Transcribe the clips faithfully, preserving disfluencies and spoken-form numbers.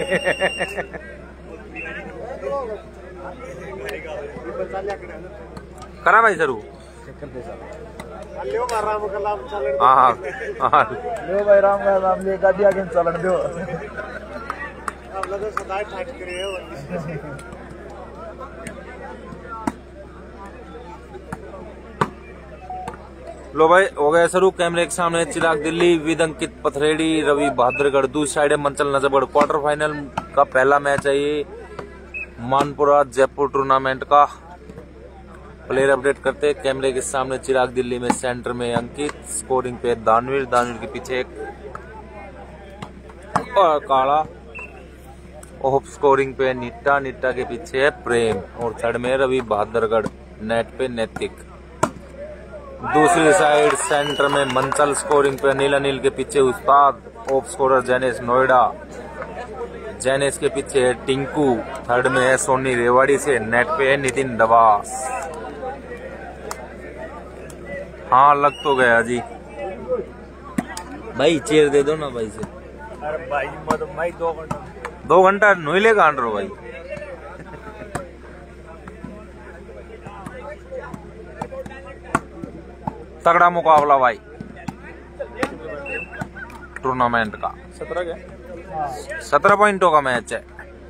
करा भाई सरू हाँ हाँ लो भाई राम का नाम ले गाड़ी आगे चलन दो। लो भाई हो गया सरू। कैमरे के सामने चिराग दिल्ली विद अंकित पथरेड़ी रवि बहादुरगढ़। दूसरी साइड है मंचल नजफगढ़। क्वार्टर फाइनल का पहला मैच है ये मानपुरा जयपुर टूर्नामेंट का। प्लेयर अपडेट करते हैं। कैमरे के सामने चिराग दिल्ली में, सेंटर में अंकित, स्कोरिंग पे दानवीर, दानवीर के पीछे एक और काला, ऑफ स्कोरिंग पे निट्टा, निट्टा के पीछे है प्रेम और थर्ड में रवि बहादुरगढ़, नेट पे नैतिक। दूसरी साइड सेंटर में मंचल, स्कोरिंग पे अनिल, अनिल के पीछे उस्ताद, ऑफ स्कोरर जैनेश नोएडा, जैनेश के पीछे है टिंकू, थर्ड में है सोनी रेवाड़ी से, नेट पे है नितिन दबास। हाँ लग तो गया जी भाई। चेयर दे दो ना भाई से। अरे भाई मत भाई दो घंटा दो घंटा नोइले काट रहो भाई। तगड़ा मुकाबला भाई टूर्नामेंट का। सत्रह क्या सत्रह पॉइंटों का मैच है।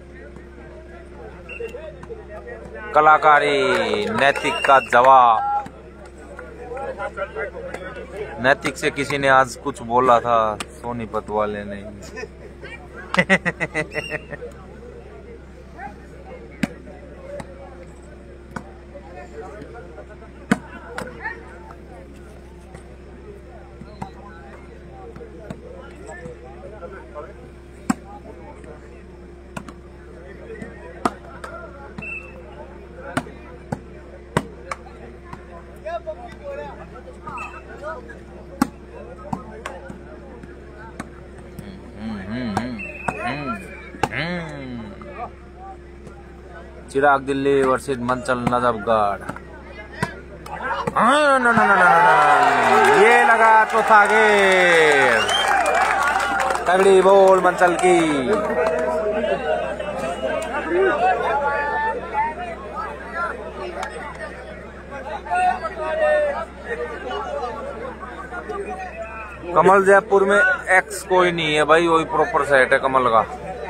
कलाकारी नैतिक का जवाब। नैतिक से किसी ने आज कुछ बोला था, सोनीपत वाले ने। चिराग दिल्ली वर्सेस मंचल नजफगढ़। हाँ, ना, ना, ना, ना, ना, ये लगा तो था गेर। तगड़ी बोल मंचल की। कमल जयपुर में एक्स कोई नहीं है भाई, वही प्रॉपर सेट है कमल का।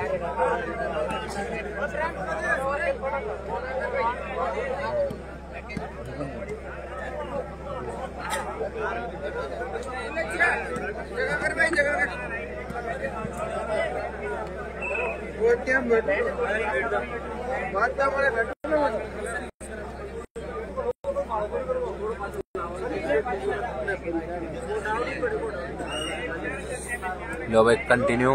लो भाई कंटिन्यू।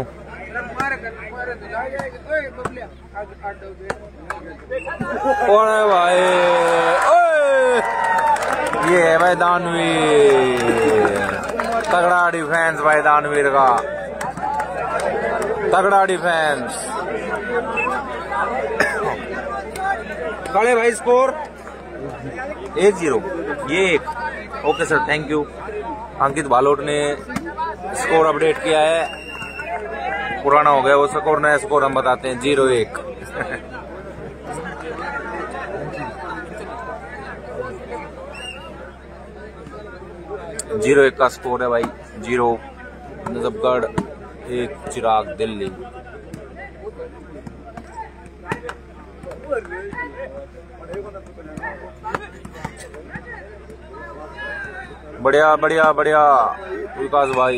ओए भाई ओए, ये है भाई दानवीर। तगड़ा डिफेंस भाई दानवीर का, तगड़ा डिफेंस। काले भाई स्कोर एक जीरो, ये एक। Okay sir thank you. Ankit Bhalot ने स्कोर अपडेट किया है, पुराना हो गया वो स्कोर, नया स्कोर हम बताते हैं जीरो एक। जीरो एक का स्कोर है भाई। जीरो नजफगढ़, एक चिराग दिल्ली। बढ़िया बढ़िया बढ़िया विकास भाई,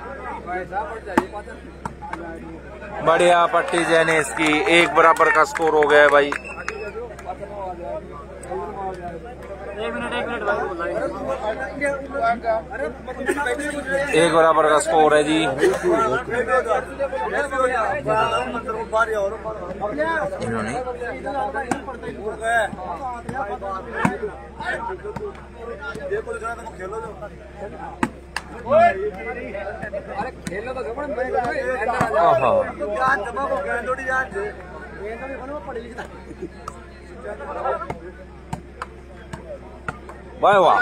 बढ़िया पट्टी जैनेश की। एक बराबर का स्कोर हो गया है भाई। एक बराबर का स्कोर है जी। इन्होंने वाह वाह।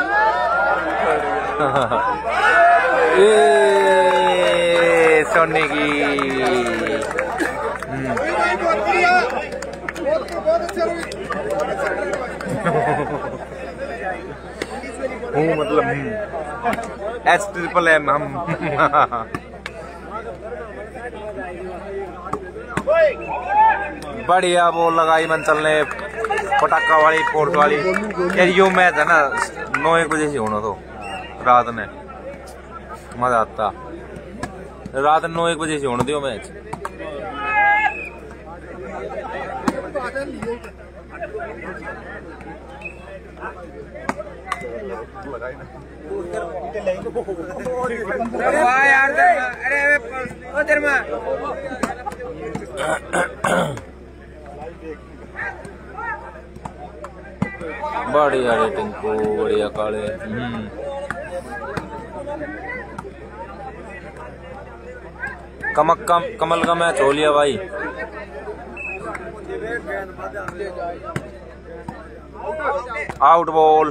ये सोने की हूँ मतलब एच ट्रिपल एम हम। बढ़िया बॉल लगाई मन चलने पटाखा वाली फोर्स वाली। यार यो मैच है ना नौ एक बजे से होना तो रात में मजा आता। रात नौ एक बजे से होने दियो मैच। बढ़िया रेटिंग को बढ़िया काले। कमक कम कमल का मैच हो लिया भाई। Out ball.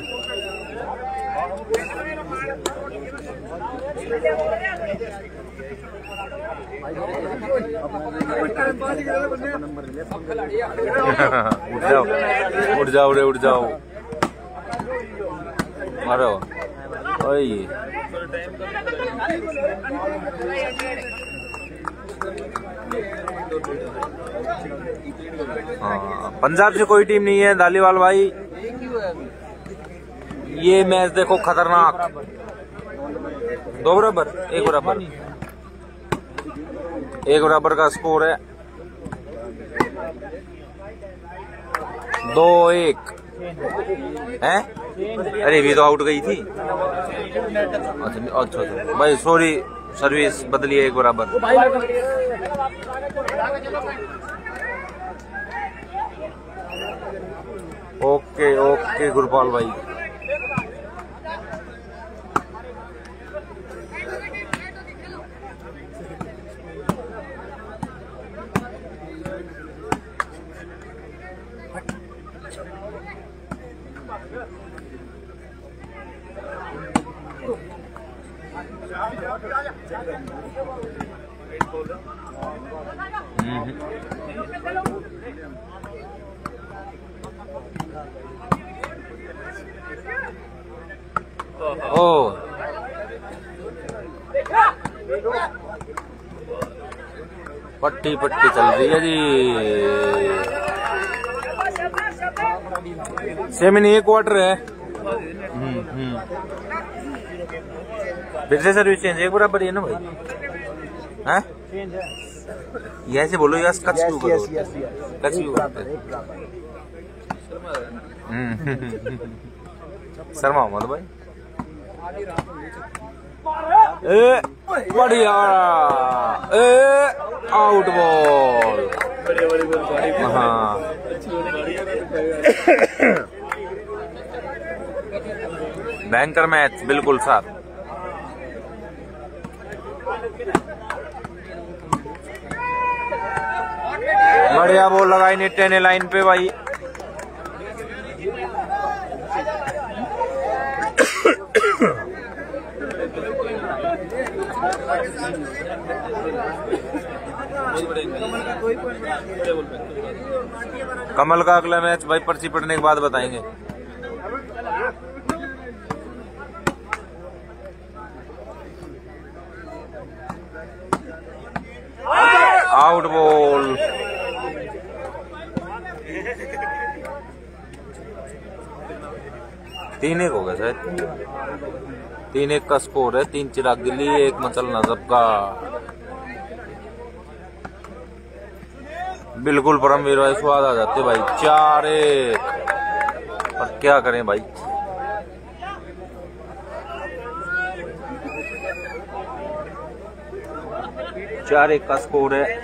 उठ जाओ उठ जाओ रे उठ जाओ। मारो ओए हाँ, पंजाब से कोई टीम नहीं है धालीवाल भाई। ये मैच देखो खतरनाक। दो बराबर एक बराबर एक बराबर का स्कोर है। दो एक है। अरे भी तो आउट गई थी। अच्छा अच्छा अच्छा भाई सॉरी सर्विस बदली है एक बराबर। ओके ओके गुरपाल भाई। ओ पट्टी पट्टी चल रही है जी। सेमी एक क्वार्टर है। हम्म हम्म फिर से सर्विस चेंज एक बराबर है ना भाई। हैं यहाँ से बोलो यार कच क्यों करो कच क्यों करते शर्मा मत भाई। ए बढ़िया ए आउट बॉल। हाँ भयंकर मैच बिल्कुल साथ। बढ़िया बॉल लगाई निट्टे ने लाइन पे भाई। कमल का अगला मैच भाई पर्ची पड़ने के बाद बताएंगे। Out ball. तीन एक हो गया शायद। तीन एक का स्कोर है। तीन चिराग दिल्ली एक मचल नजब का। बिल्कुल परमवीर भाई स्वाद आ जाते भाई। चार एक और क्या करें भाई। चार एक का स्कोर है।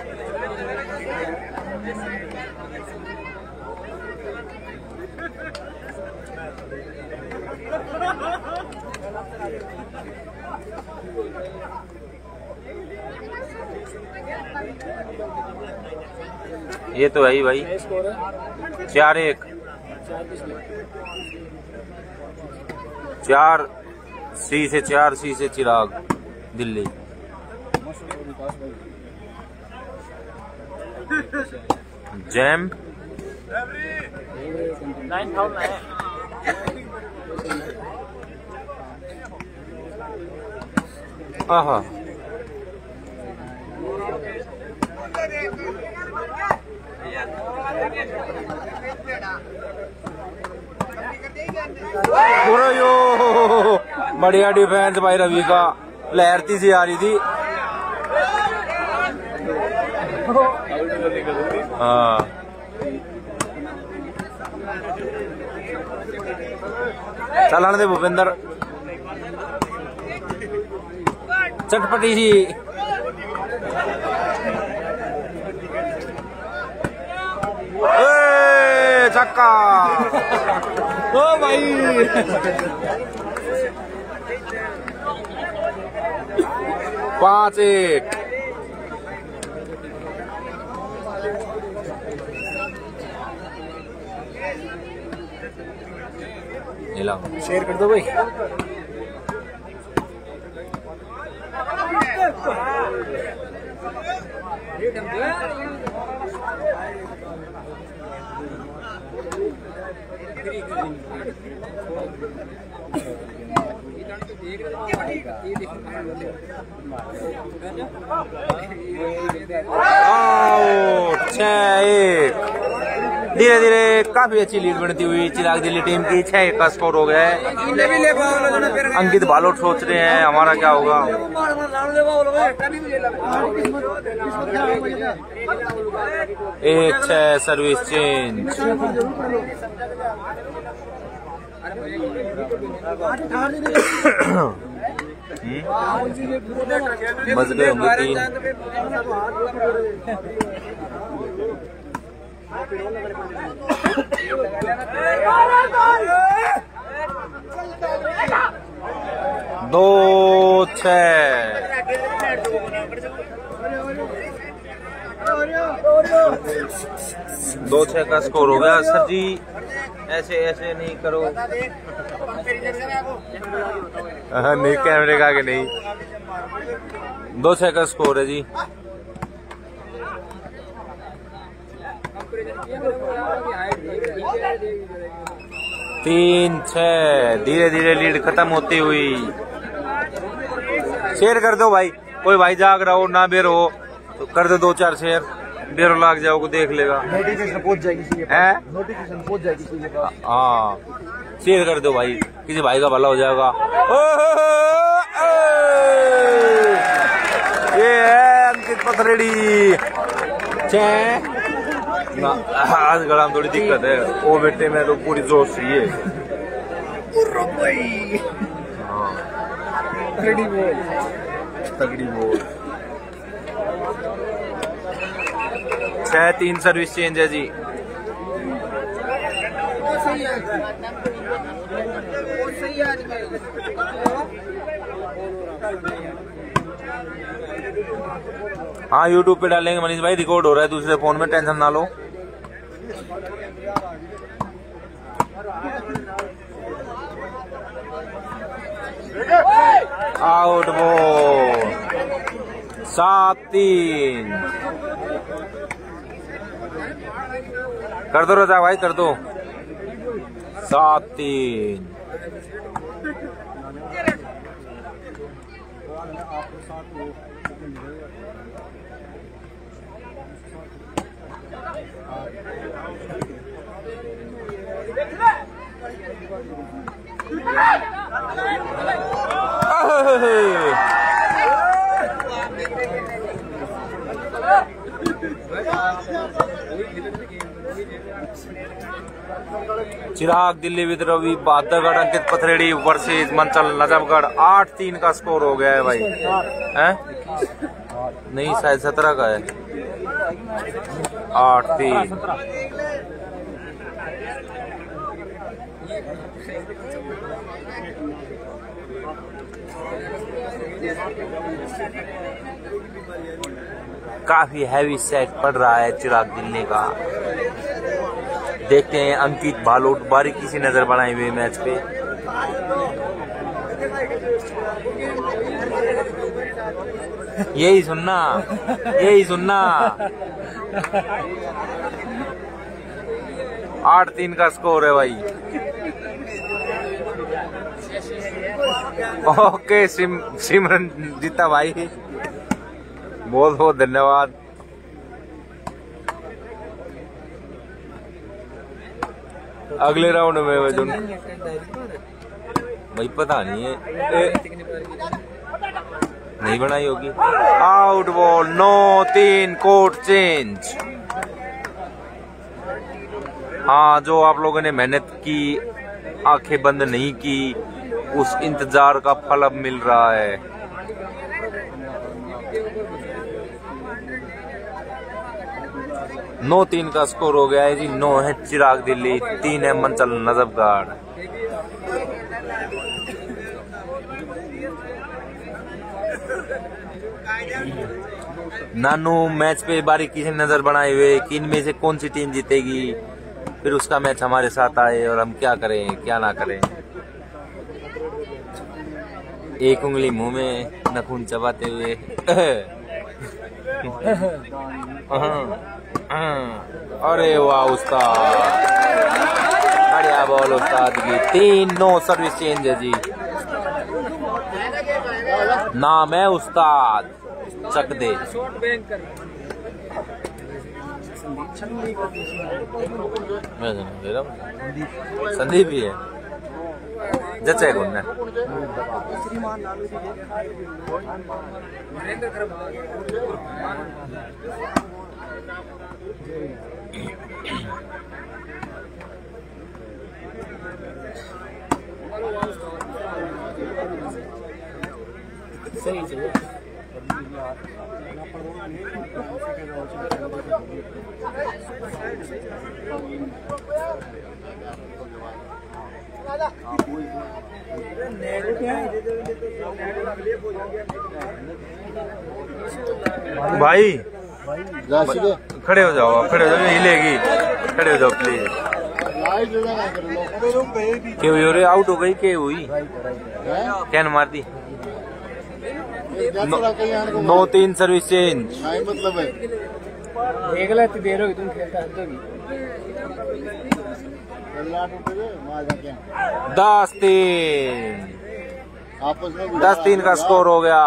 ये तो है ही भाई। चार एक चार सी से चार सी से चिराग दिल्ली। जैम नाइन थाउजेंड है। आहा पूरा यो बढ़िया डिफेंस भाई रवि का, लहरती सी आ रही थी। हाँ चलाने दे भूपेंद्र, चटपटी सी। छक्का ओ भाई पांच एक। शेयर कर दो भाई। आउट छह एक। धीरे धीरे काफी अच्छी लीड बनती हुई चिराग दिल्ली टीम की। छह एक का स्कोर हो गया है। अंकित बालोट सोच रहे हैं हमारा क्या होगा। एक छह सर्विस चेंज। बच गए होंगे तीन। दो छह। दो छह का स्कोर हो गया। सर जी ऐसे ऐसे नहीं करो। नहीं कैमरे का आगे नहीं। दो छह का स्कोर है जी। तीन छह। धीरे धीरे लीड खत्म होती हुई। शेयर कर दो भाई, कोई भाई जाग रहा हो ना बेर हो तो कर दो दो चार शेयर। बेर लाग जाओ को देख लेगा। नोटिफिकेशन पहुंच जाएगी किसी के पास। नोटिफिकेशन पहुंच जाएगी किसी के पास। हाँ शेयर कर दो भाई, किसी भाई का भला हो जाएगा। ये है अंकित पथरेड़ी। छह आज गला में थोड़ी दिक्कत है। वो बेटे में तो पूरी जोश चाहिए। तगड़ी बॉल, तगड़ी बॉल। छह तीन सर्विस चेंज है जी। हाँ यूट्यूब पे डालेंगे मनीष भाई, रिकॉर्ड हो रहा है दूसरे फोन में, टेंशन ना लो। Out ball. सात तीन। कर दो रजा भाई, कर दो। सात तीन। Chirag Delhi with Ravi Badgarh Ankit Pathredi versus Manchal Najafgarh. आठ तीन का स्कोर हो गया है भाई। हैं? नहीं शायद सत्रह का है। आठ तीन। काफी हैवी सेट पड़ रहा है चिराग दिल्ली का। देखते हैं अंकित बालोट बारीकी से नजर बढ़ाए हुए मैच पे। यही सुनना, यही सुनना। आठ तीन का स्कोर है भाई। ओके सिम, सिमरन जीता भाई, बहुत बहुत धन्यवाद। अगले राउंड में भाई पता नहीं है, नहीं बनाई होगी। आउट बॉल, नौ तीन, कोर्ट चेंज। हाँ, जो आप लोगों ने मेहनत की, आंखें बंद नहीं की, उस इंतजार का फल अब मिल रहा है। नौ तीन का स्कोर हो गया है जी। नौ है चिराग दिल्ली, तीन है मंचल नजफगढ़। नानू मैच पे बारीकी से नजर बनाए हुए कि इनमें से कौन सी टीम जीतेगी, फिर उसका मैच हमारे साथ आए और हम क्या करें क्या ना करें। एक उंगली मुंह में, नखून चबाते हुए। अरे वाह उस्ताद, बढ़िया बॉल उस्ताद की। तीन नौ, सर्विस चेंज है जी। नाम है उस्ताद, चक दे। संदीप भी है, जच्चा है कौन है? सही चाहिए। भाई खड़े हो जाओ, खड़े हो जाओ, हिलेगी, खड़े हो जाओ प्लीज। क्यों हो रहे? आउट हो गई, क्या हुई? कैन मार दी। नौ तीन, सर्विस चेंज। मतलब है देख ले देर होगी तुम खेलता दस तीन, आपस में दस तीन का स्कोर हो गया।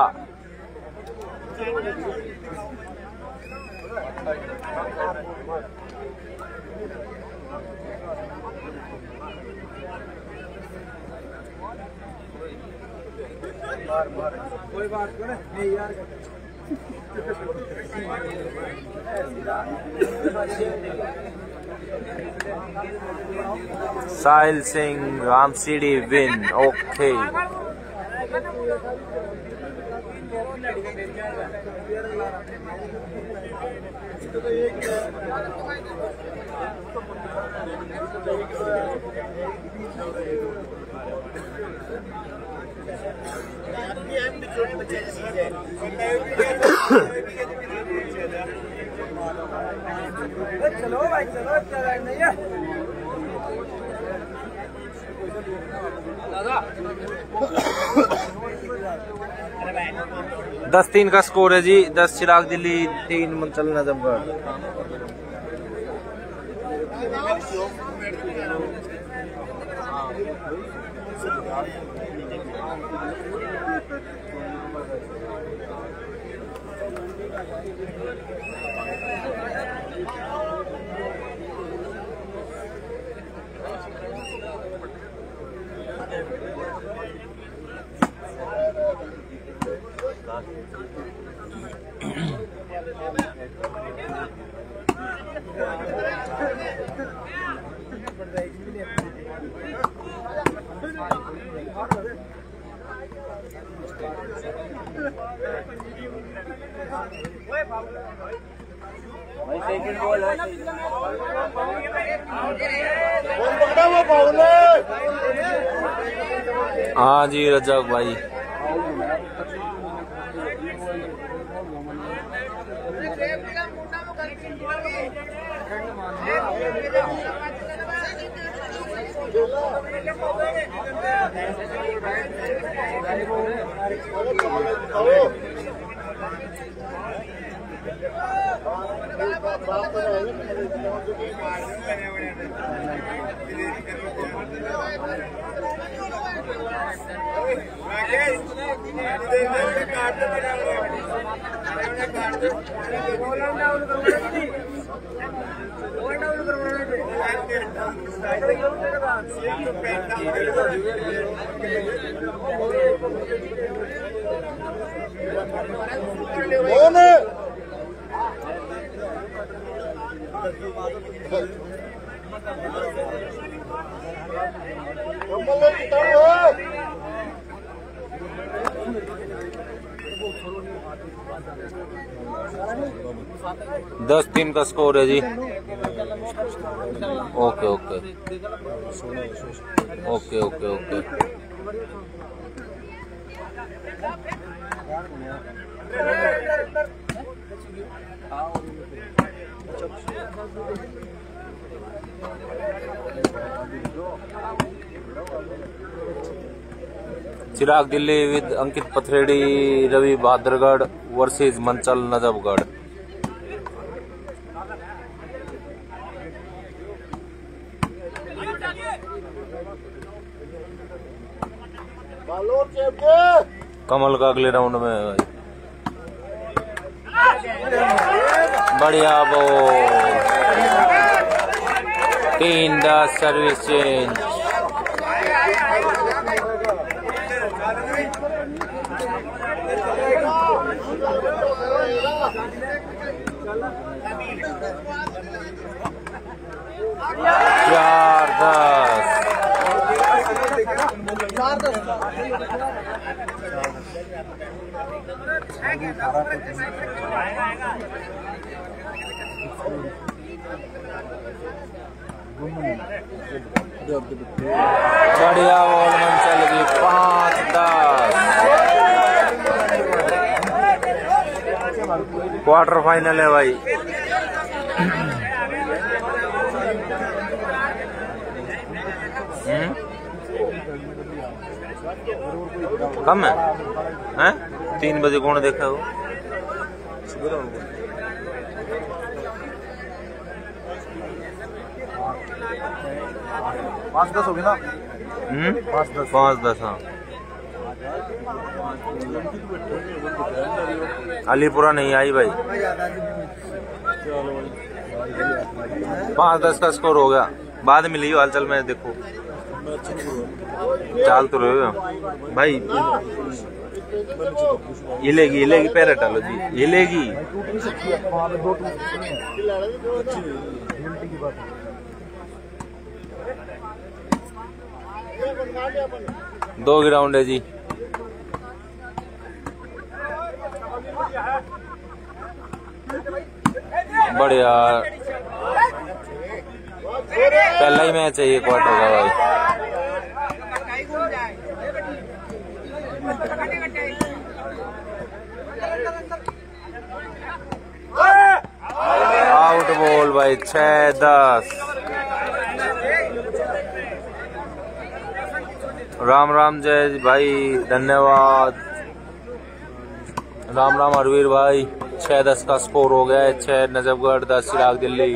कोई बात नहीं यार। साहिल सिंह, रामसीडी विन। ओके, चलो भाई चलो, इतना नहीं है। दस तीन का स्कोर है जी। दस चिराग दिल्ली, तीन मंचल नजफगढ़। हाँ जी रजाक भाई, आओ। दस तीन का स्कोर है जी। Okay okay okay okay okay Chirag Delhi with Ankit Pathredi, Ravi Bahadurgarh versus Manchal Najafgarh. Kamal का अगले राउंड में है भाई। बढ़िया बॉल, तीन दस सर्विस चेंज। चार दस बढ़िया बॉल मंचल की, पाँच दस। क्वार्टर फाइनल है भाई। कम है, हैं? तीन बजे कौन देखा वो? पाँच दस होगी ना? हम्म पाँच दस पाँच दस हाँ। अलीपुरा नहीं आई भाई। पाँच दस का स्कोर हो गया। बाद में लियो हलचल में देखो। चाल तो रहे हो भाई। हिलेगी हिलेगी, पैर हटा लो जी, हिलेगी। दो ग्राउंड है जी। बढ़िया, पहला ही मैच है ये क्वार्टर का भाई। आउट बॉल भाई, छह दस। राम राम जय भाई, धन्यवाद। राम राम हरवीर भाई। छह दस का स्कोर हो गया है। छह नजफगढ़, दस चिराग दिल्ली।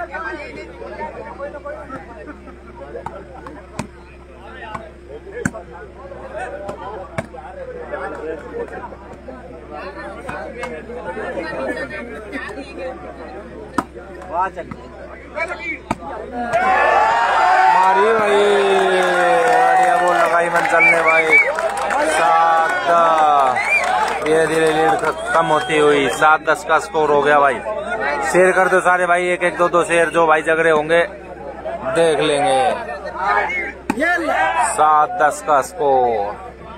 मारी भाई, बढ़िया बॉल लगाई मंचल ने भाई। सात धीरे धीरे लीड कम होती हुई सात दस का स्कोर हो गया भाई। शेयर कर दो सारे भाई, एक एक दो दो शेयर, जो भाई झगड़े होंगे देख लेंगे। सात दस का स्कोर।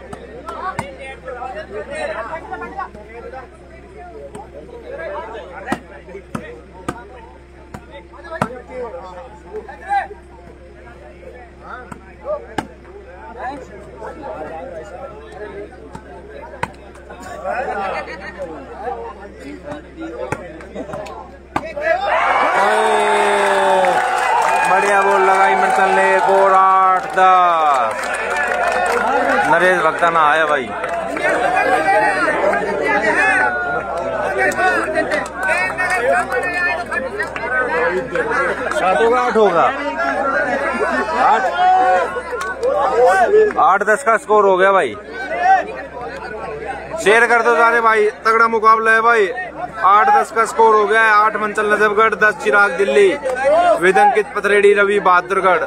बढ़िया बॉल लगाई मंचल ने, एक और आठ दस। नरेश भक्ताना आया भाई। सात होगा आठ होगा आठ आठ दस का स्कोर हो गया भाई। शेयर कर दो सारे भाई, तगड़ा मुकाबला है भाई। आठ दस का स्कोर हो गया है। आठ मंचल नजफगढ़, दस चिराग दिल्ली, विद अंकित पथरेडी, रवि बहादुरगढ़।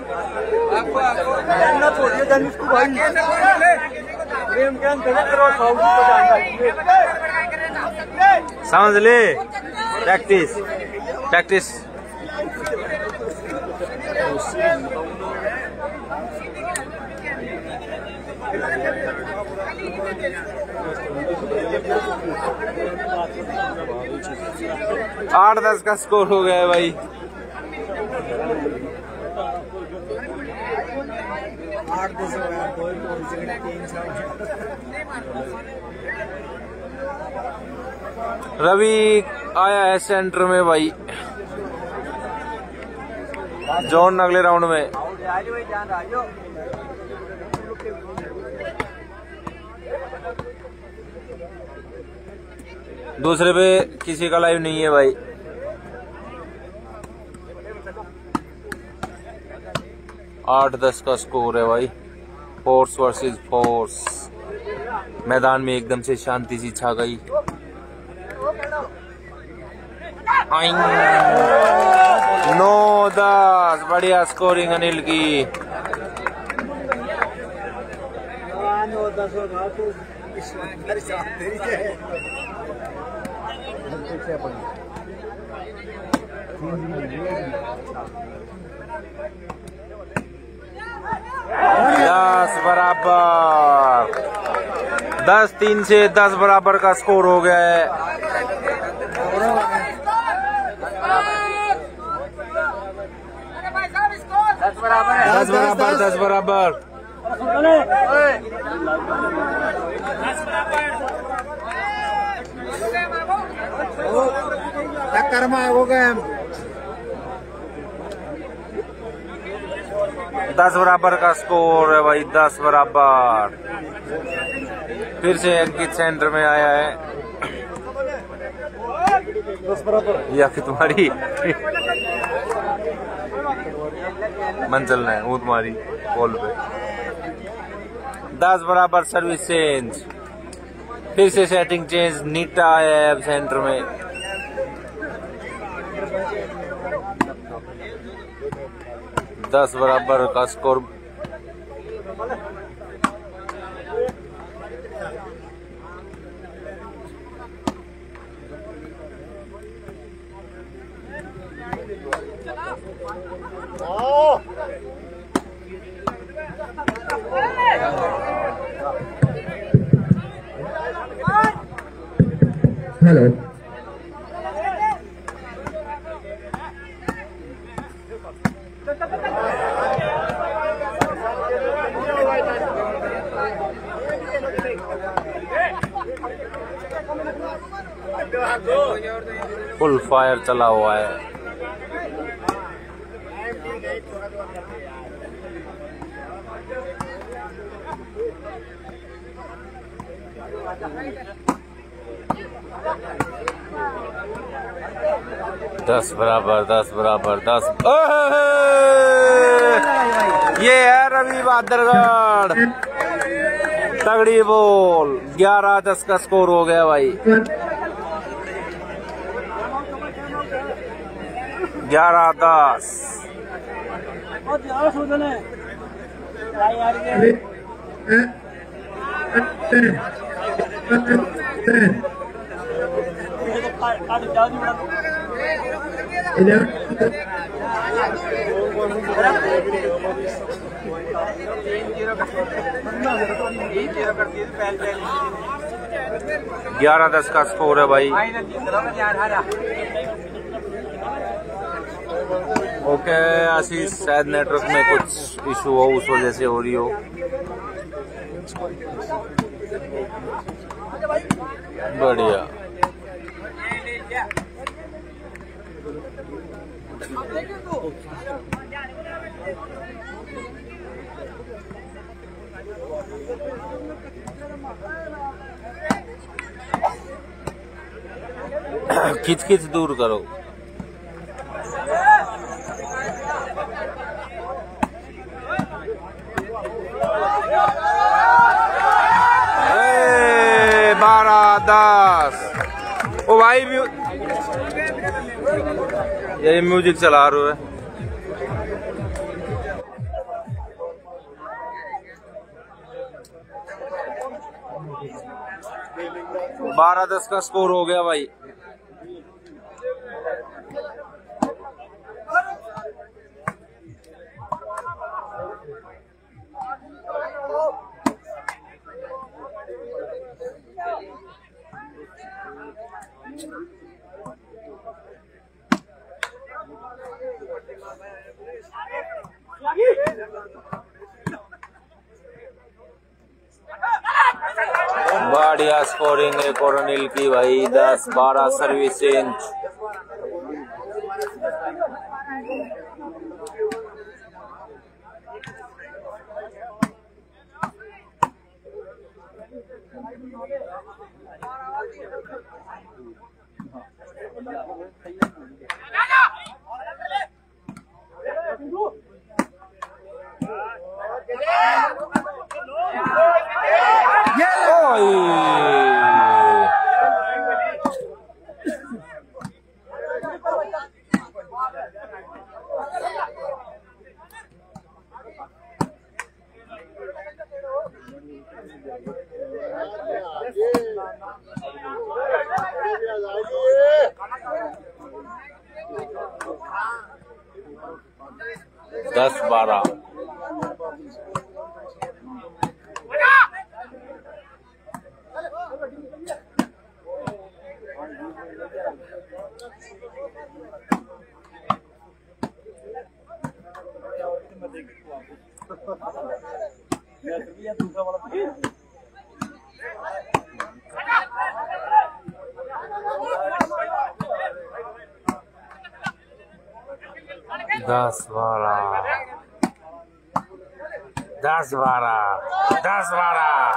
समझ ले, प्रैक्टिस प्रैक्टिस। आठ दस का स्कोर हो गया है भाई। आठ दस रवि आया है सेंटर में भाई, जॉन अगले राउंड में। दूसरे पे किसी का लाइव नहीं है भाई। आठ दस का स्कोर है भाई। Force versus force. मैदान में एकदम से शांति सी छा गई। नौ दस, बढ़िया स्कोरिंग अनिल की। दस बराबर, दस तीन से दस बराबर का स्कोर हो गया है। दस बराबर, दस बराबर। टक्कर में हो गए। दस बराबर का स्कोर है भाई, दस बराबर। फिर से अंकित सेंटर में आया है। दस बराबर या कि तुम्हारी मंजिल ने वो तुम्हारी बॉल पे। दस बराबर, सर्विस चेंज। फिर से सेटिंग चेंज, नीटा आया है अब सेंटर में। दस बराबर का स्कोर। हेलो, फुल फायर चला हुआ है। दस बराबर, दस बराबर, दस। ये है रवि बहादुरगढ़, तगड़ी बॉल। ग्यारह दस का स्कोर हो गया भाई। ग्यारह दस। ग्यारह दस का स्कोर है भाई। ओके आशीष, शायद नेटवर्क में कुछ इशू हो, उस वजह से हो रही हो। बढ़िया। खिच खिच दूर करो। भाई म्यू... ये म्यूजिक चला रहे है। बारह दस का स्कोर हो गया भाई। बढ़िया स्कोरिंग है कोरोनिल की भाई। दस बारह सर्विस चेंज। दस बारह। दस बारह दस बारह दस बारह।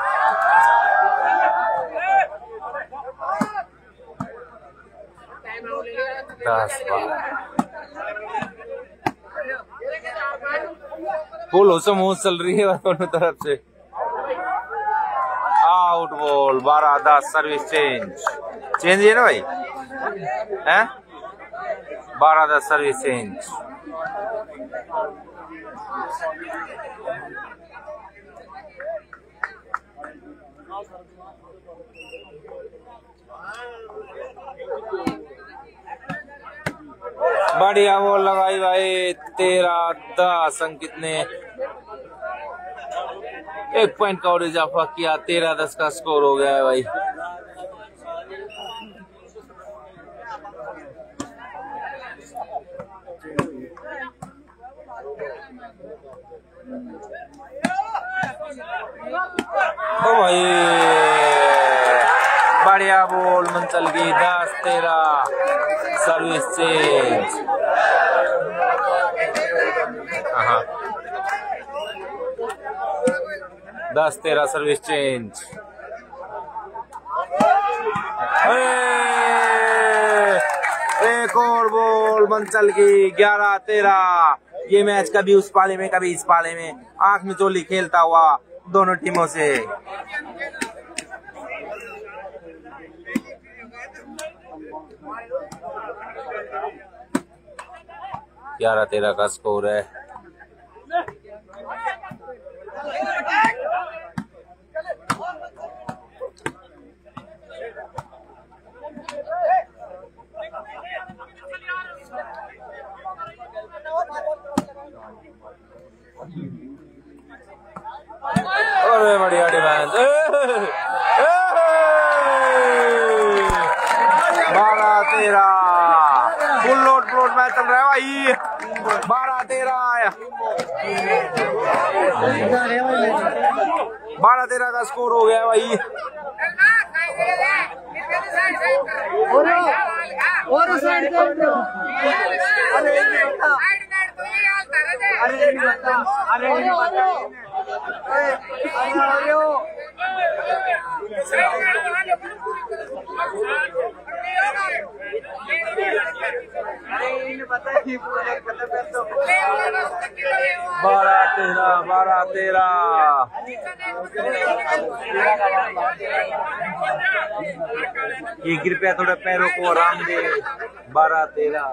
दस बारह। फुल हुसम चल रही है दोनों तरफ से। Out ball. बारह दस सर्विस चेंज। चेंज है ना भाई? हैं? बारह दस सर्विस चेंज। बढ़िया बॉल लगाई भाई। तेरह दस। अंकित ने एक पॉइंट का और इजाफा किया। तेरह दस का स्कोर हो गया है भाई। ओ भाई बढ़िया बॉल मंचल की। दस तेरह सर्विस चेंज। हाँ दस तेरह सर्विस चेंज। एक और बॉल मंचल की। ग्यारह तेरह। ये मैच कभी उस पाले में कभी इस पाले में आंख में चोली खेलता हुआ दोनों टीमों से। ग्यारह तेरह का स्कोर है। अरे बढ़िया डिफेंस। बारह तेरह। फुल लोड फ्लोट मैच चल रहा है भाई। बारह तेरह। बारह तेरह का स्कोर हो गया भाई। और साइड अरे नहीं बता। अरे नहीं बता। अरे बारह तेरह बारह तेरह ये कृपया थोड़ा पैरों को आराम दे। बारह तेरह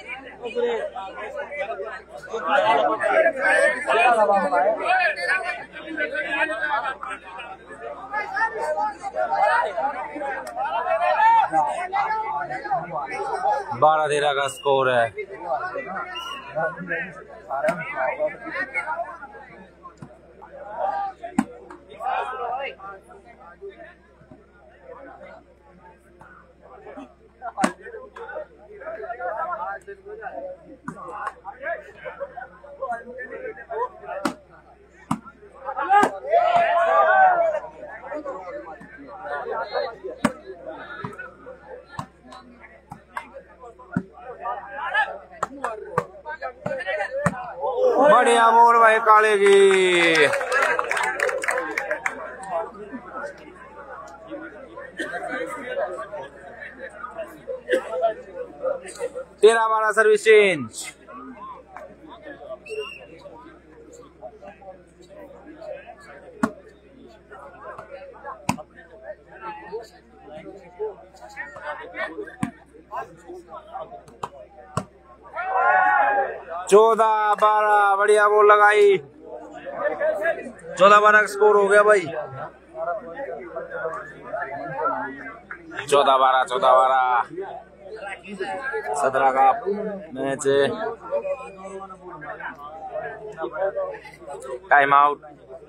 बारह तेरह का स्कोर है। बढ़िया बोल भाई काले की। तेरह बारह सर्विस चेंज। चौदह बारह बढ़िया बॉल लगाई। चौदह बारह का स्कोर हो गया भाई। चौदह बारह चौदह बारह सत्रह का मैच है। Time out.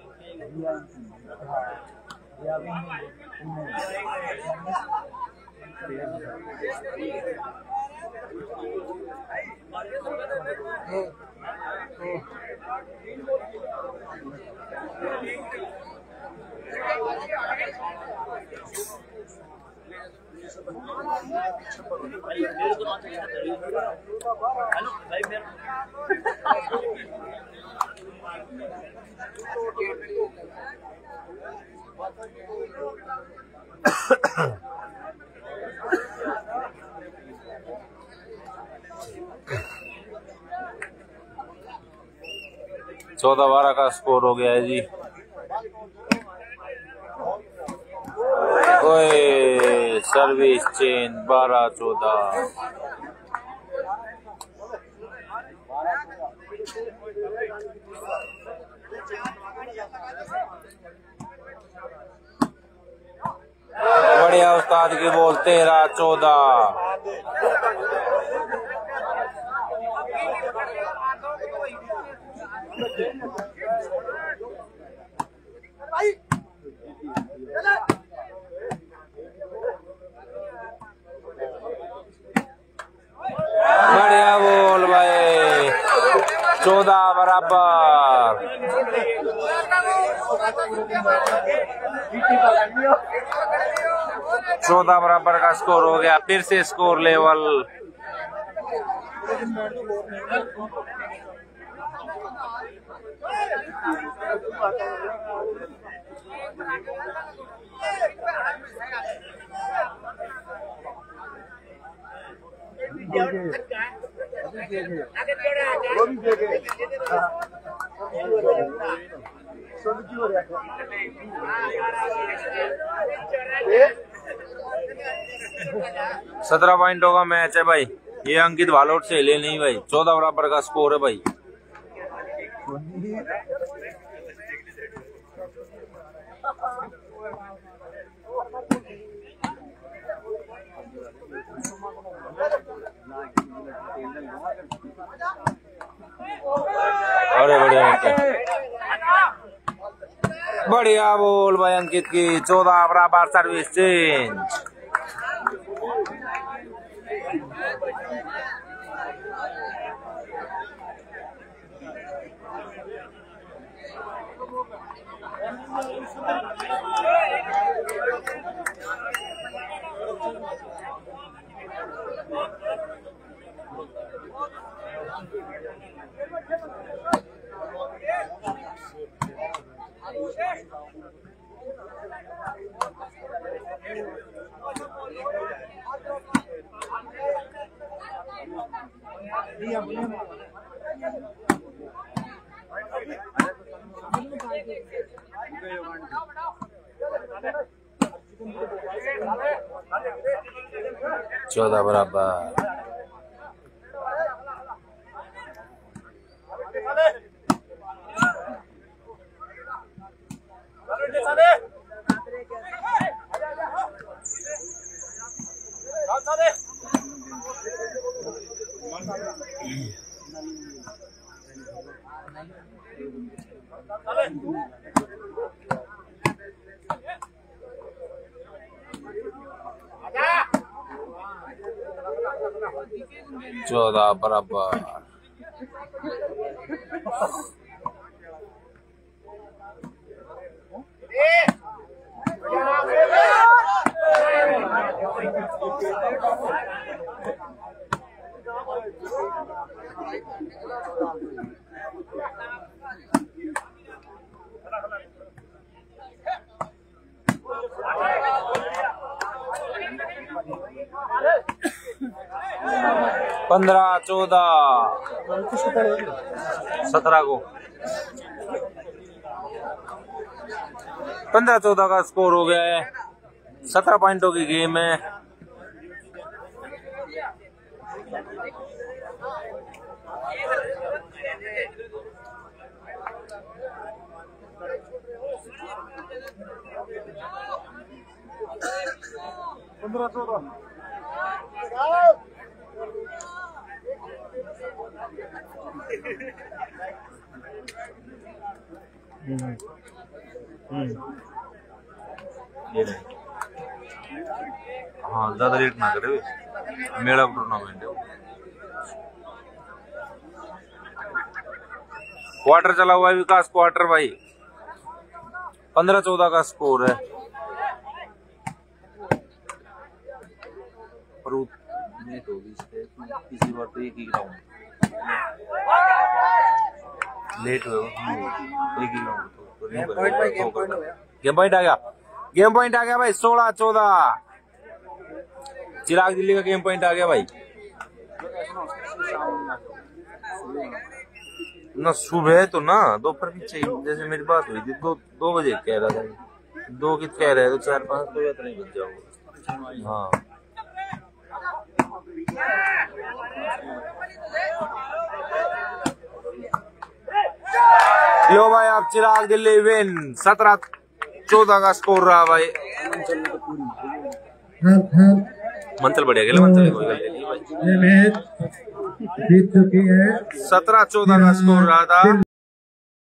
चौदह बारह का स्कोर हो गया है जी। ओए सर्विस चेंज बारह चौदह। बढ़िया उस्ताद की बोल। तेरह चौदह। बढ़िया बोल भाई। चौदह बराबर। चौदह बराबर का स्कोर हो गया। फिर से स्कोर लेवल। सत्रह पॉइंटों का मैच है भाई। ये अंकित भालोट से ले नहीं भाई। चौदह बराबर का स्कोर है भाई। अरे बढ़िया बढ़िया बोल भाई अंकित की। चौदह बराबर सर्विस चेंज। चौदह बराबर। चौदह बराबर। पंद्रह चौदह सत्रह को पंद्रह चौदह का स्कोर हो गया है। सत्रह पॉइंटों की गेम है। पंद्रह चौदह हाँ ज्यादा लेट ना करे, मेरा टूर्नामेंट है। क्वार्टर चला हुआ है विकास, क्वार्टर भाई। पंद्रह चौदह का स्कोर है। लेट होगी इसी बार तो एक ही ग्राउंड लेट हो एक ही ग्राउंड। गेम पॉइंट आ गया, गेम पॉइंट आ गया भाई। सोलह चौदह चिराग दिल्ली का गेम पॉइंट आ गया भाई। ना सुबह तो ना दोपहर भी चाहिए, जैसे मेरी बात हुई थी दो दो बजे कह रहा था, दो की कह रहे तो चार पाँच तो या तो नहीं बच जाओगे। हाँ लो भाई, आप चिराग दिल्ली विन। सत्रह चौदह का स्कोर रहा भाई। मंचल बढ़िया खेला, मंचल कोई गल नहीं भाई। सत्रह चौदह का स्कोर रहा था।